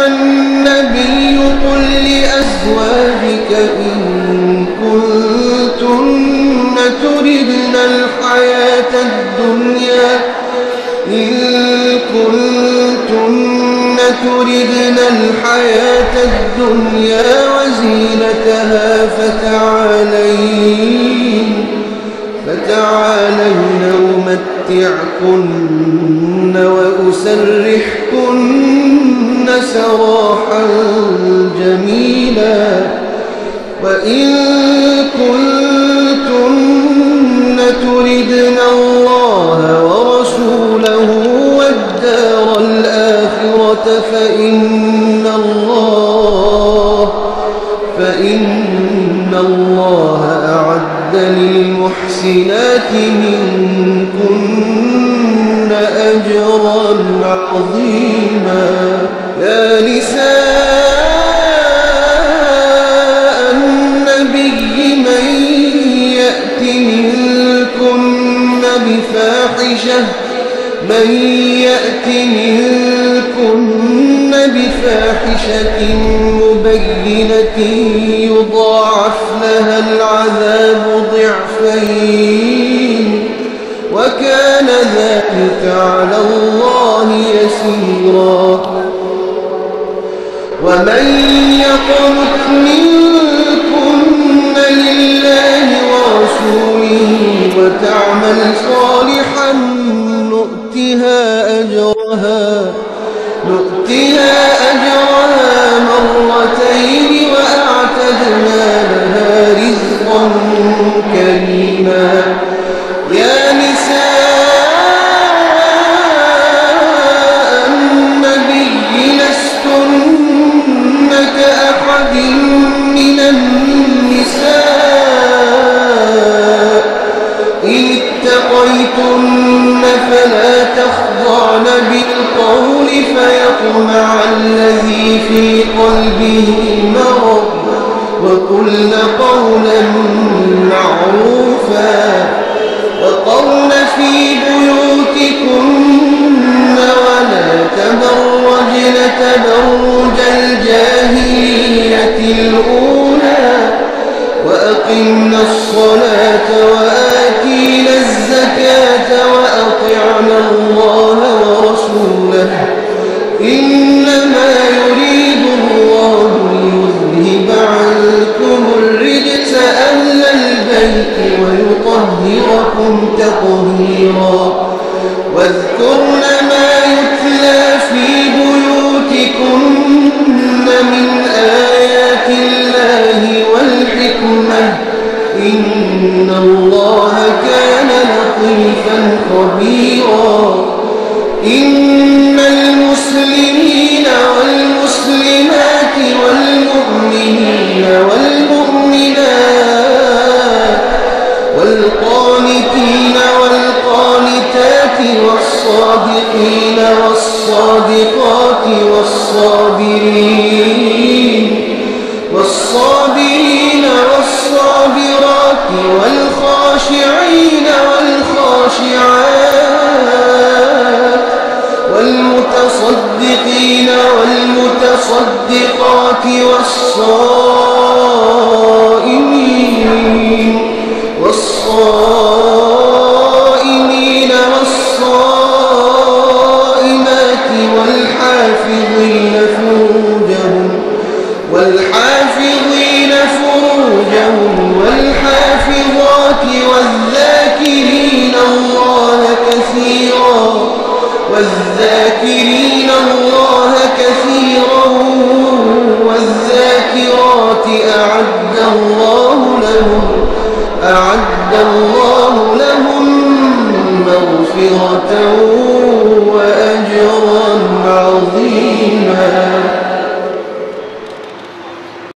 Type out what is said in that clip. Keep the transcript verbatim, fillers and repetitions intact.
النبي قل لأزواجك إن كنتن تردن الحياة الدنيا إن كنتن تردن الحياة الدنيا وزينتها فتعالين فتعالين أمتعكن وأسرحكن سراحا جميلا وإن كنتن تردن الله ورسوله والدار الآخرة فإن الله فإن الله أعد للمحسنات منكن أجرا عظيما. يا نساء النبي من يأت منكن بفاحشة من يأت منكن بفاحشة مبينة يضاعف لها العذاب ضعفين وكان ذلك على الله يسيرا. ومن يقنت منكن لله ورسوله وتعمل صالحا نؤتها أجرها نؤتها أجرها مرتين وأعتدنا لها رزقا كريما. يا نساء النبي لستن كأحد من النساء إن اتقيتن فلا تخضعن بالقول فيطمع الذي في قلبه مرض وقلن قولا معروفا وقرن في بيوتكن ولا تبرجن تبرج الجاهلية الأولى وأقمن الصلاة وآتينا الزكاة وأطعنا الله ورسوله إنما يريد الله ليذهب عنكم الرجس أهل البيت ويطهركم تطهيرا. واذكرن ما يتلى في بيوتكن من آيات الله والحكمة إن الله كان لطيفا خبيرا. إن المسلمين والمسلمات والمؤمنين والمؤمنات والقانتين والقانتات والصادقين والصادقات والصابرين والصابرين والصابرات والخاشعين والخاشعات والمتصدقين والمتصدقات والصائمين والصائمين والصائمات والحافظين فروجهم والحافظين فروجهم والحافظات والذاكرين الله كثيرا والذاكرين الله كثيرا والذاكرات أعد الله لهم أعد الله لهم مغفرة وأجرا عظيما.